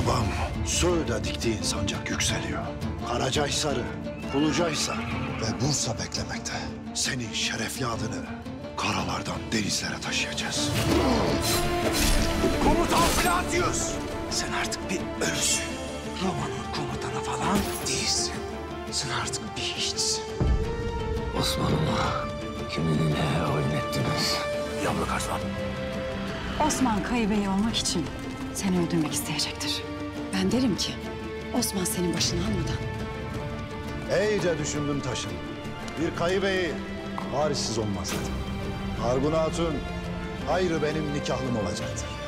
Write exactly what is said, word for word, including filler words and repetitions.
Babam Söğüt'e diktiğin sancak yükseliyor. Karacahisar'ı, Kulucahisar ve Bursa beklemekte. Senin şerefli adını karalardan denizlere taşıyacağız. Komutan Platius! Sen artık bir ölüsün. Roma'nın komutanı falan değilsin. Sen artık bir hiçsin. Osman'ıma kiminle oynattınız? Yavru Arslan. Osman kayıbeyi olmak için seni öldürmek isteyecektir. Ben derim ki Osman senin başını almadan. İyice düşündüm taşın. Bir kayıbeyi varisiz olmaz dedim. Argun Hatun ayrı benim nikahlım olacaktır.